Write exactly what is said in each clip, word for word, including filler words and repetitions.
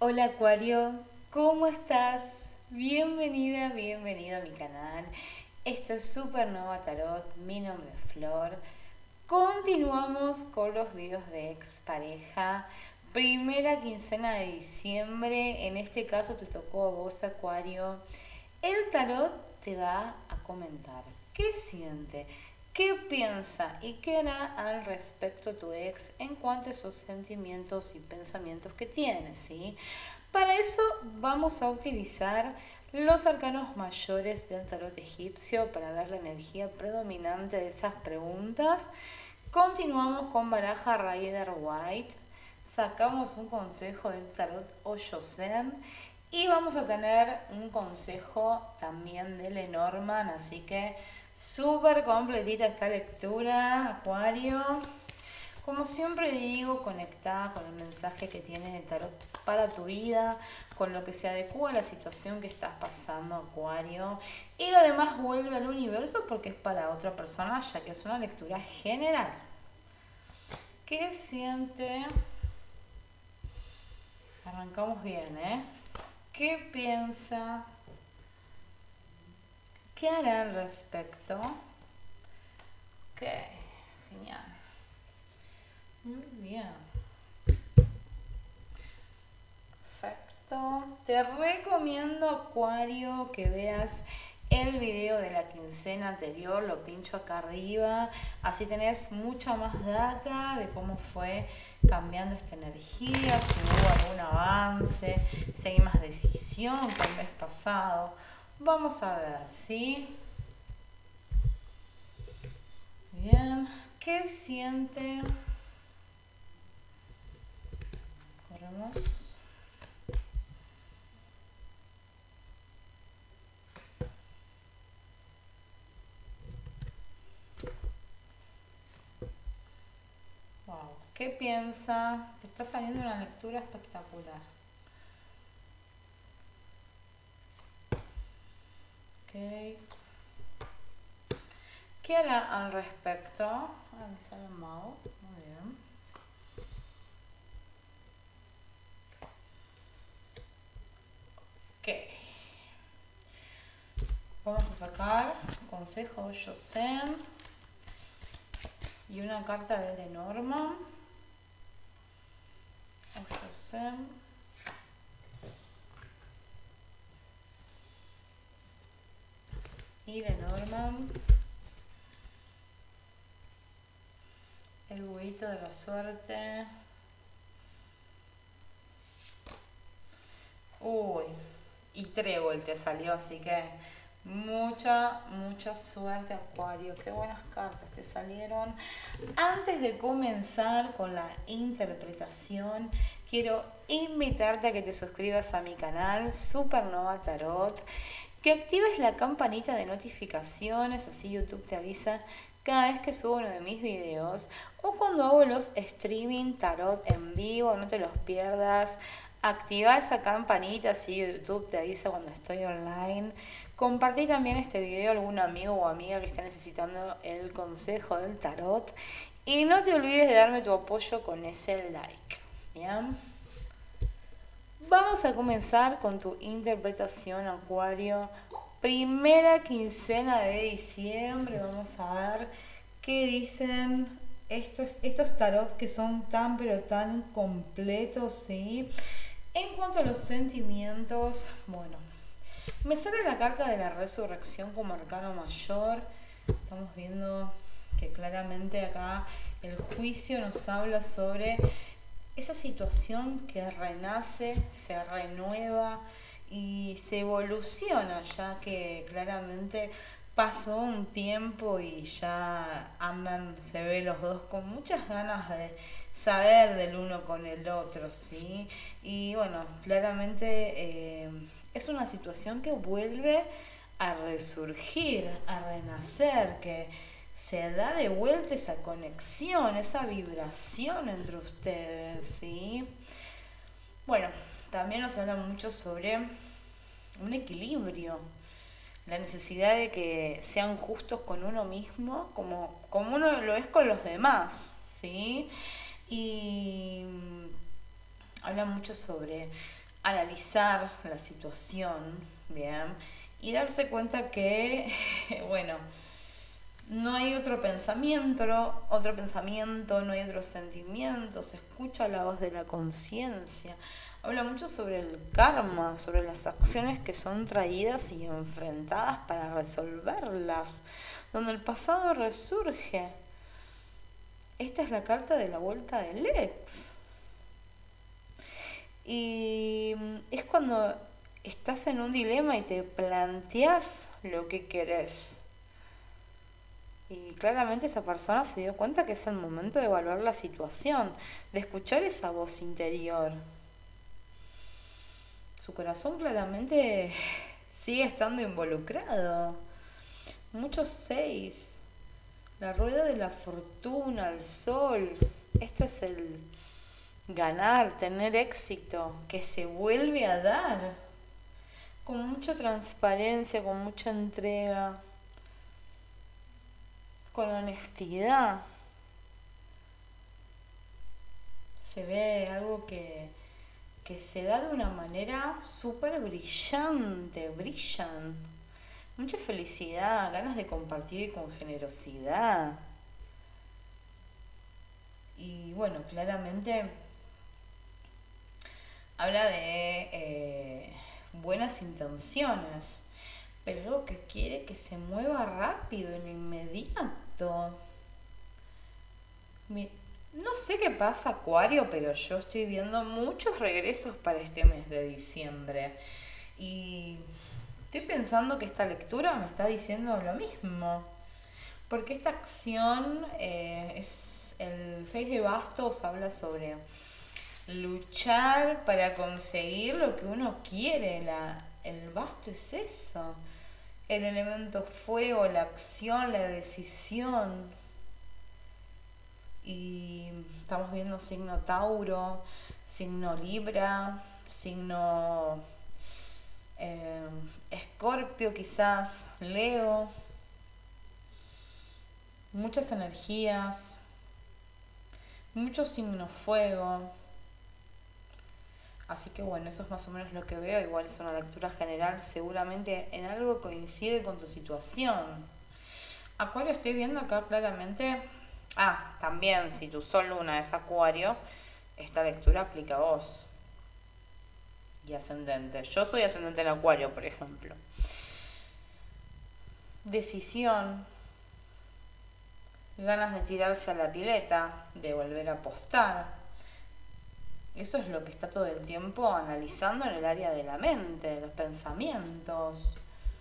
Hola Acuario, ¿cómo estás? Bienvenida, bienvenido a mi canal. Esto es Supernova Tarot, mi nombre es Flor. Continuamos con los videos de expareja. Primera quincena de diciembre, en este caso te tocó a vos Acuario. El tarot te va a comentar qué siente, qué piensa y qué hará al respecto tu ex en cuanto a esos sentimientos y pensamientos que tiene, ¿sí? Para eso vamos a utilizar los arcanos mayores del tarot egipcio para ver la energía predominante de esas preguntas. Continuamos con baraja Rider White. Sacamos un consejo del tarot Osho Zen. Y vamos a tener un consejo también de Lenormand. Así que súper completita esta lectura, Acuario. Como siempre digo, conectada con el mensaje que tiene el tarot para tu vida, con lo que se adecua a la situación que estás pasando, Acuario. Y lo demás vuelve al universo porque es para otra persona, ya que es una lectura general. ¿Qué siente? Arrancamos bien, ¿eh? ¿Qué piensa? ¿Qué hará al respecto? Ok, genial. Muy bien. Perfecto. Te recomiendo, Acuario, que veas el video de la quincena anterior, lo pincho acá arriba, así tenés mucha más data de cómo fue cambiando esta energía, si hubo algún avance, si hay más decisión que el mes pasado. Vamos a ver, ¿sí? Bien, ¿qué siente? Corremos. Wow, ¿qué piensa? Te está saliendo una lectura espectacular. Ok. ¿Qué hará al respecto? Ah, me sale un mouse. Muy bien. Ok. Vamos a sacar consejo Yosen y una carta de Lenormand. Yosen. Y Lenormand. El buito de la suerte. Uy, y trébol te salió, así que mucha, mucha suerte, Acuario. Qué buenas cartas te salieron. Antes de comenzar con la interpretación, quiero invitarte a que te suscribas a mi canal Supernova Tarot, que actives la campanita de notificaciones, así YouTube te avisa cada vez que subo uno de mis videos o cuando hago los streaming tarot en vivo, no te los pierdas. Activa esa campanita, así YouTube te avisa cuando estoy online. Compartí también este video a algún amigo o amiga que esté necesitando el consejo del tarot. Y no te olvides de darme tu apoyo con ese like. ¿Bien? Vamos a comenzar con tu interpretación, Acuario. Primera quincena de diciembre. Vamos a ver qué dicen estos, estos tarot que son tan pero tan completos, ¿sí? En cuanto a los sentimientos, bueno, me sale la carta de la resurrección como arcano mayor. Estamos viendo que claramente acá el juicio nos habla sobre esa situación que renace, se renueva y se evoluciona, ya que claramente pasó un tiempo y ya andan, se ve los dos con muchas ganas de saber del uno con el otro, ¿sí? Y bueno, claramente eh, es una situación que vuelve a resurgir, a renacer, que se da de vuelta esa conexión, esa vibración entre ustedes, ¿sí? Bueno, también nos habla mucho sobre un equilibrio, la necesidad de que sean justos con uno mismo, como, como uno lo es con los demás, ¿sí? Y habla mucho sobre analizar la situación, bien, y darse cuenta que, bueno, no hay otro pensamiento, otro pensamiento, no hay otro sentimiento, se escucha la voz de la conciencia. Habla mucho sobre el karma, sobre las acciones que son traídas y enfrentadas para resolverlas, donde el pasado resurge. Esta es la carta de la vuelta del ex. Y es cuando estás en un dilema y te planteas lo que querés. Y claramente esta persona se dio cuenta que es el momento de evaluar la situación, de escuchar esa voz interior. Su corazón claramente sigue estando involucrado. Muchos seis. La rueda de la fortuna, el sol. Esto es el ganar, tener éxito, que se vuelve a dar. Con mucha transparencia, con mucha entrega, con honestidad. Se ve algo que, que se da de una manera súper brillante, brillan. Mucha felicidad, ganas de compartir con generosidad. Y bueno, claramente habla de eh, buenas intenciones, pero algo que quiere que se mueva rápido, en inmediato. Mi, no sé qué pasa, Acuario, pero yo estoy viendo muchos regresos para este mes de diciembre. Y estoy pensando que esta lectura me está diciendo lo mismo. Porque esta acción eh, es el seis de bastos, habla sobre luchar para conseguir lo que uno quiere. La, el basto es eso. El elemento fuego, la acción, la decisión. Y estamos viendo signo Tauro, signo Libra, signo eh, Escorpio quizás, Leo. Muchas energías, muchos signos fuego. Así que bueno, eso es más o menos lo que veo. Igual es una lectura general, seguramente en algo coincide con tu situación. Acuario, estoy viendo acá claramente. Ah, también si tu sol luna es Acuario, esta lectura aplica a vos. Y ascendente. Yo soy ascendente en Acuario, por ejemplo. Decisión. Ganas de tirarse a la pileta, de volver a apostar. Eso es lo que está todo el tiempo analizando en el área de la mente, de los pensamientos.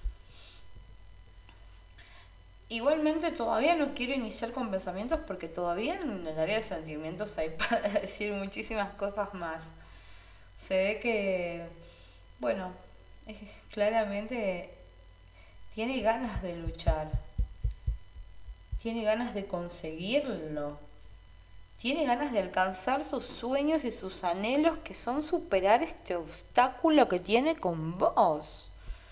Igualmente todavía no quiero iniciar con pensamientos porque todavía en el área de sentimientos hay para decir muchísimas cosas más. Se ve que, bueno, claramente tiene ganas de luchar, tiene ganas de conseguirlo, tiene ganas de alcanzar sus sueños y sus anhelos, que son superar este obstáculo que tiene con vos.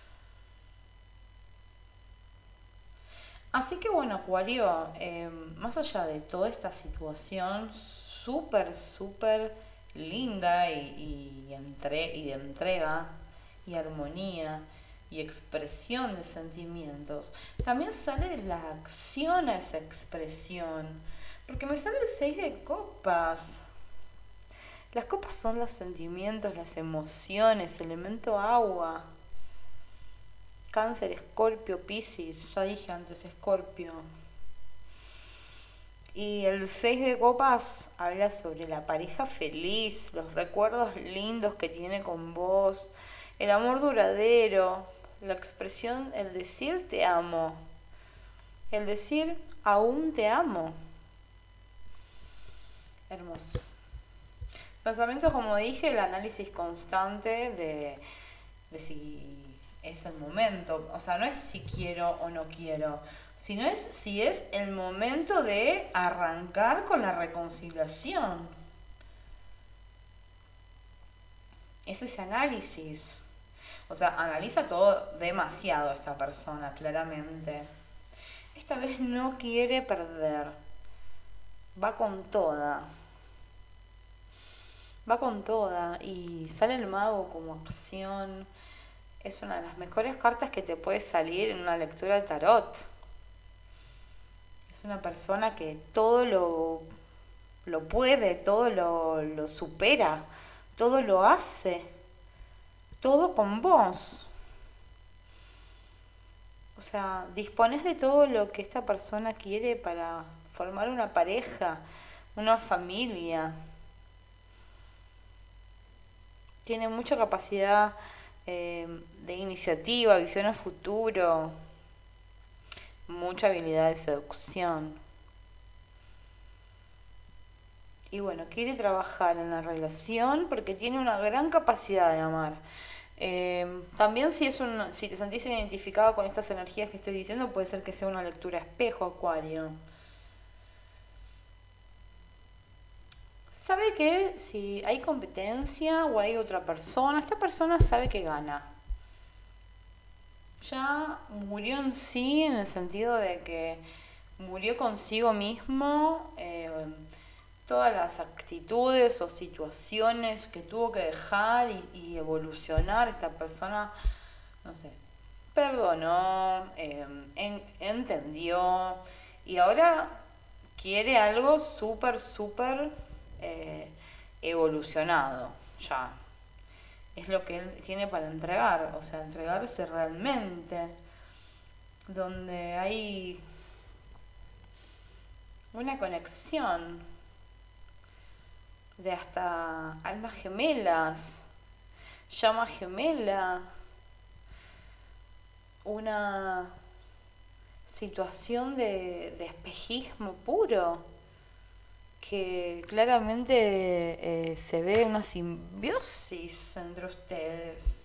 Así que bueno, Acuario, eh, más allá de toda esta situación súper, súper linda y, y, entre, y de entrega y armonía y expresión de sentimientos, también sale la acción a esa expresión, porque me sale el seis de copas. Las copas son los sentimientos, las emociones, elemento agua. Cáncer, Escorpio, Piscis, ya dije antes Escorpio. Y el seis de copas habla sobre la pareja feliz, los recuerdos lindos que tiene con vos, el amor duradero, la expresión, el decir te amo, el decir aún te amo. Hermoso. Pensamientos, como dije, el análisis constante de, de si es el momento, o sea, no es si quiero o no quiero, sino es si es el momento de arrancar con la reconciliación. Es ese análisis. O sea, analiza todo demasiado esta persona, claramente. Esta vez no quiere perder. Va con toda. va con toda y sale el mago como acción. Es una de las mejores cartas que te puede salir en una lectura de tarot. Es una persona que todo lo, lo puede, todo lo, lo supera, todo lo hace, todo con vos. O sea, dispones de todo lo que esta persona quiere para formar una pareja, una familia. Tiene mucha capacidad eh, de iniciativa, visión a futuro, mucha habilidad de seducción. Y bueno, quiere trabajar en la relación porque tiene una gran capacidad de amar. Eh, también si es un, si te sentís identificado con estas energías que estoy diciendo, puede ser que sea una lectura espejo, Acuario. Sabe que si hay competencia o hay otra persona, esta persona sabe que gana. Ya murió en sí, en el sentido de que murió consigo mismo. Eh, todas las actitudes o situaciones que tuvo que dejar y, y evolucionar, esta persona, no sé, perdonó, eh, en, entendió y ahora quiere algo súper, súper eh, evolucionado ya. Es lo que él tiene para entregar, o sea, entregarse realmente, donde hay una conexión de hasta almas gemelas, llama gemela, una situación de, de espejismo puro, que claramente eh, se ve una simbiosis entre ustedes.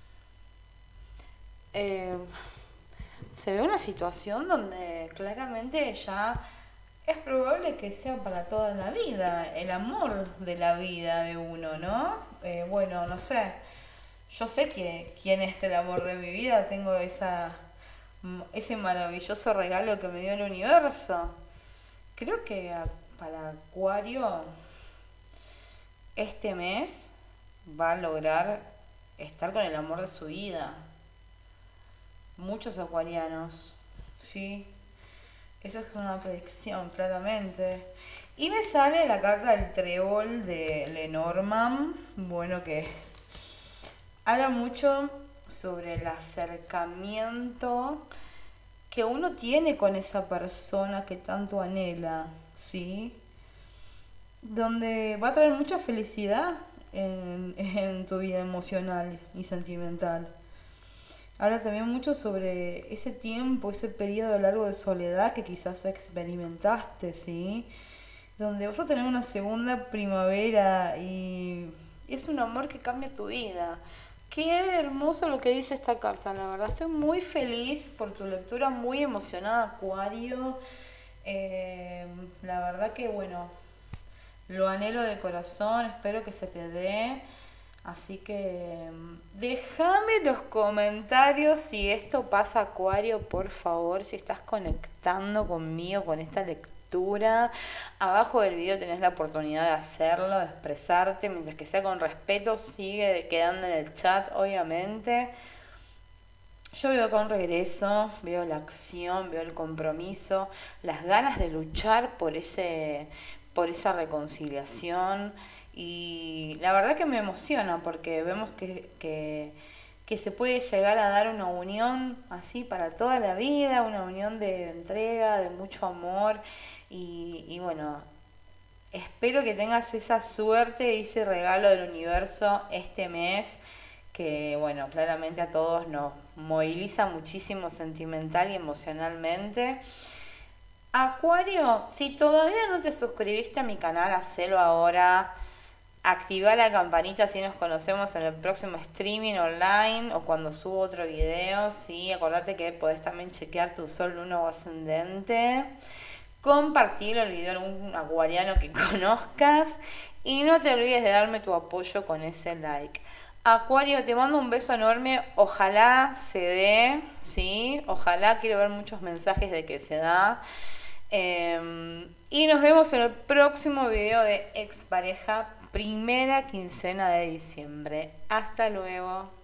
Eh, se ve una situación donde claramente ya es probable que sea para toda la vida, el amor de la vida de uno, ¿no? Eh, bueno, no sé, yo sé que quién es el amor de mi vida, tengo esa, ese maravilloso regalo que me dio el universo. Creo que para Acuario este mes va a lograr estar con el amor de su vida. Muchos acuarianos, ¿sí? Eso es una predicción, claramente. Y me sale la carta del trébol de Lenormand. Bueno, que es. Habla mucho sobre el acercamiento que uno tiene con esa persona que tanto anhela, ¿sí? Donde va a traer mucha felicidad en, en tu vida emocional y sentimental. Habla también mucho sobre ese tiempo, ese periodo largo de soledad que quizás experimentaste, ¿sí? Donde vas a tener una segunda primavera y es un amor que cambia tu vida. Qué hermoso lo que dice esta carta, la verdad. Estoy muy feliz por tu lectura, muy emocionada, Acuario. Eh, la verdad que, bueno, lo anhelo de corazón, espero que se te dé. Así que déjame en los comentarios si esto pasa, Acuario, por favor, si estás conectando conmigo con esta lectura. Abajo del video tenés la oportunidad de hacerlo, de expresarte, mientras que sea con respeto, sigue quedando en el chat, obviamente. Yo veo acá un regreso, veo la acción, veo el compromiso, las ganas de luchar por ese, por esa reconciliación. Y la verdad que me emociona porque vemos que, que, que se puede llegar a dar una unión así para toda la vida, una unión de entrega, de mucho amor. Y, y bueno, espero que tengas esa suerte y ese regalo del universo este mes, que bueno, claramente a todos nos moviliza muchísimo sentimental y emocionalmente. Acuario, si todavía no te suscribiste a mi canal, hacelo ahora. Activa la campanita si nos conocemos en el próximo streaming online o cuando subo otro video, ¿sí? Acordate que podés también chequear tu sol, luna o ascendente. Compartir el video en un acuariano que conozcas. Y no te olvides de darme tu apoyo con ese like. Acuario, te mando un beso enorme. Ojalá se dé, ¿sí? Ojalá, quiero ver muchos mensajes de que se da. Eh, y nos vemos en el próximo video de Expareja primera quincena de diciembre. Hasta luego.